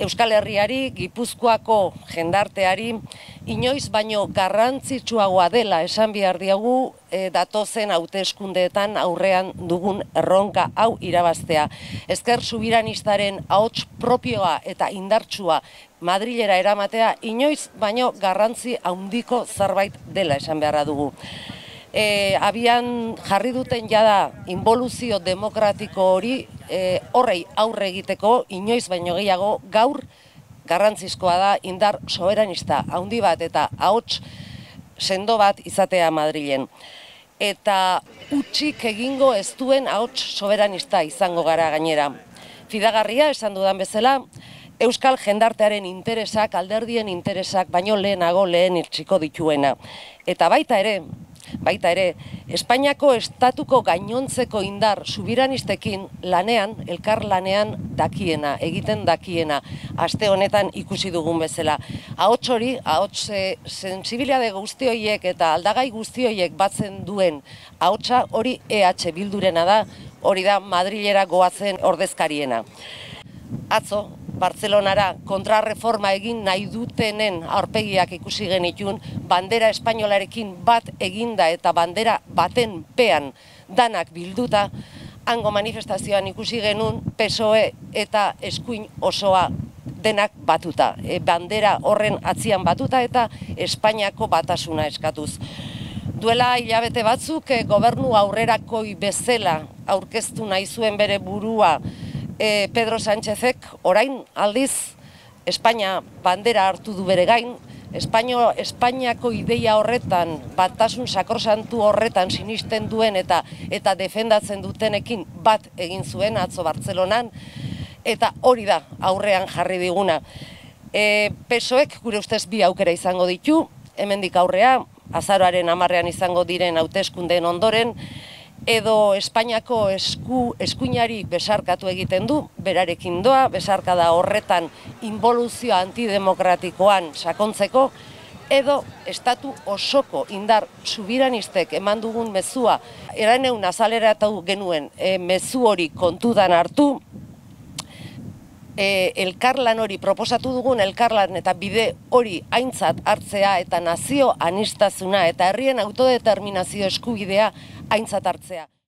Euskal Herriari, Gipuzkoako jendarteari, inoiz baino garrantzitsuagoa dela esan behar diagu datozen hauteskundeetan aurrean dugun erronka hau irabaztea. Ezker Subiranistaren ahots propioa eta indartsua Madrilera eramatea inoiz baino garrantzi handiko zerbait dela esan beharra dugu. Abian jarri duten jada inboluzio demokratiko hori horrei aurre egiteko inoiz baino gehiago gaur garrantzizkoa da indar soberanista handi bat eta ahots sendo bat izatea Madrilen. Eta utzik egingo ez duen ahots soberanista izango gara gainera. Fidagarria esan dudan bezala, Euskal jendartearen interesak, alderdien interesak, baino lehenago lehen irtsiko dituena. Eta baita ere, Espainiako estatuko gainontzeko indar subiranistekin lanean, elkar lanean dakiena, egiten dakiena, aste honetan ikusi dugun bezala. Ahots hori, ahots sentsibilitate guzti horiek eta aldagai guzti horiek batzen duen ahotsa hori EH Bildurena da, hori da Madrilera goazen ordezkariena. Atzo, Bartzelonara kontrarreforma egin nahi dutenen aurpegiak ikusi genitun, bandera espainolarekin bat eginda eta bandera baten pean danak bilduta, hango manifestazioan ikusi genuen PSOE eta eskuin osoa denak batuta. Bandera horren atzian batuta eta Espainiako batasuna eskatuz. Duela hilabete batzuk gobernu aurrerakoi bezala aurkeztu nahi zuen bere burua Pedro Sánchezek orain aldiz Espainia bandera hartu du bere gain, Espainiako ideia horretan, batasun sakrosantu horretan sinisten duen eta defendatzen dutenekin bat egin zuen atzo Bartzelonan, eta hori da aurrean jarri diguna. PSOEk gure ustez bi aukera izango ditu, hemendik aurrea, azaroaren 10ean izango diren hauteskundeen ondoren, edo Espainiako eskuinari besarkatu egiten du, berarekin doa, besarkada horretan inboluzio antidemokratikoan sakontzeko, edo estatu osoko indar subiranistek eman dugun mezua, eraneun azaleratu genuen mezu hori kontutan hartu, elkarlan hori, proposatu dugun elkarlan eta bide hori aintzat hartzea eta nazio aniztasuna eta herrien autodeterminazio eskubidea aintzat hartzea.